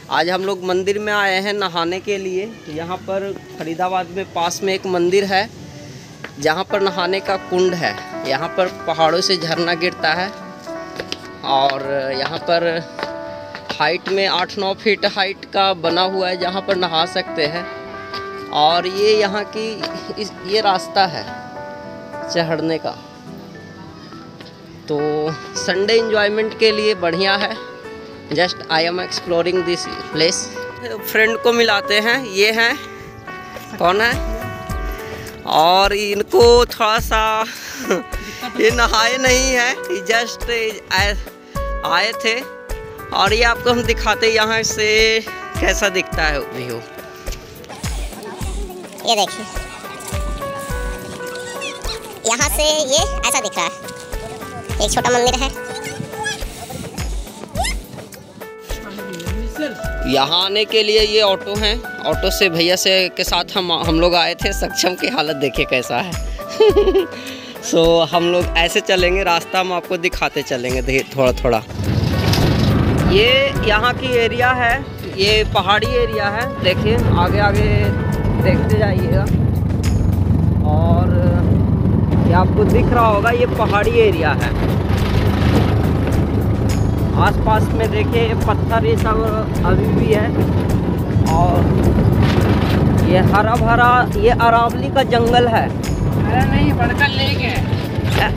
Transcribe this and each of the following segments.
आज हम लोग मंदिर में आए हैं नहाने के लिए। यहाँ पर फरीदाबाद में पास में एक मंदिर है जहाँ पर नहाने का कुंड है। यहाँ पर पहाड़ों से झरना गिरता है और यहाँ पर हाइट में 8-9 फीट हाइट का बना हुआ है जहाँ पर नहा सकते हैं। और ये यहाँ की ये रास्ता है चढ़ने का, तो संडे एंजॉयमेंट के लिए बढ़िया है। Just I am exploring this place. Friend को मिलाते हैं, ये हैं कौन है, और इनको थोड़ा सा ये नहाए नहीं है, जस्ट आए थे और ये आपको हम दिखाते यहाँ से कैसा दिखता है व्यू। ये देखिए यहाँ से ये ऐसा दिख रहा है, एक छोटा मंदिर है। यहाँ आने के लिए ये ऑटो हैं, ऑटो से भैया से के साथ हम लोग आए थे। सक्षम की हालत देखिए कैसा है। सो हम लोग ऐसे चलेंगे, रास्ता हम आपको दिखाते चलेंगे थोड़ा थोड़ा। ये यहाँ की एरिया है, ये पहाड़ी एरिया है। देखिए आगे आगे देखते जाइएगा और ये आपको दिख रहा होगा, ये पहाड़ी एरिया है। आसपास में देखिए पत्थर ये सब अभी भी है और ये हरा भरा, ये अरावली का जंगल है। अरे नहीं, बड़का लेक है।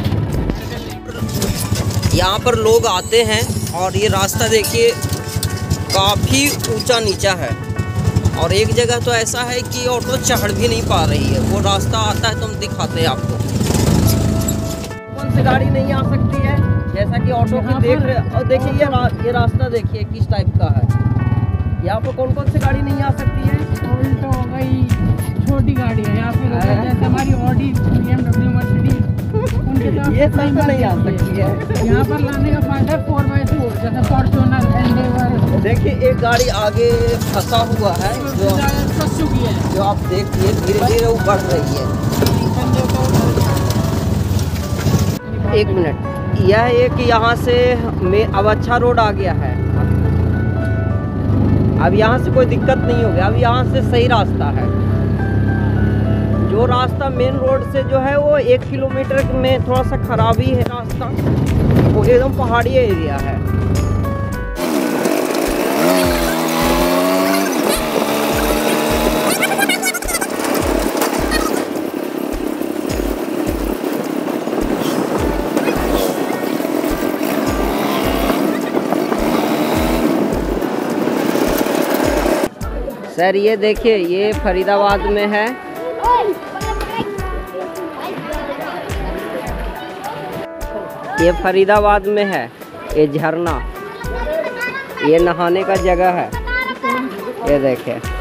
यहाँ पर लोग आते हैं और ये रास्ता देखिए काफ़ी ऊंचा नीचा है और एक जगह तो ऐसा है कि ऑटो चढ़ भी नहीं पा रही है। वो रास्ता आता है तो हम दिखाते हैं आपको। कौन सी गाड़ी नहीं आ सकती है, जैसा कि ऑटो की देख रहे हैं। और देखिए ये रास्ता देखिए किस टाइप का है। यहाँ पर कौन कौन सी गाड़ी नहीं आ सकती है? ऑल्टो हो गई, छोटी गाड़ी है, या फिर जैसे हमारी ऑडी, BMW, मर्सिडीज, उनके साथ ये सब तो नहीं आ सकती है। यहाँ पर लाने का फायदा 4x4 जैसे फॉर्च्यूनर, एंडेवर। देखिए एक गाड़ी आगे फंसा हुआ है जो आप देखिए धीरे धीरे वो बढ़ रही है। एक मिनट, यह एक यहाँ से अब अच्छा रोड आ गया है। अब यहाँ से कोई दिक्कत नहीं होगी, अब यहाँ से सही रास्ता है। जो रास्ता मेन रोड से जो है वो 1 किलोमीटर में थोड़ा सा खराबी है रास्ता, वो एकदम पहाड़ी एरिया है। सर ये देखिए, ये फरीदाबाद में है। ये फरीदाबाद में है ये झरना, ये नहाने का जगह है। ये देखिए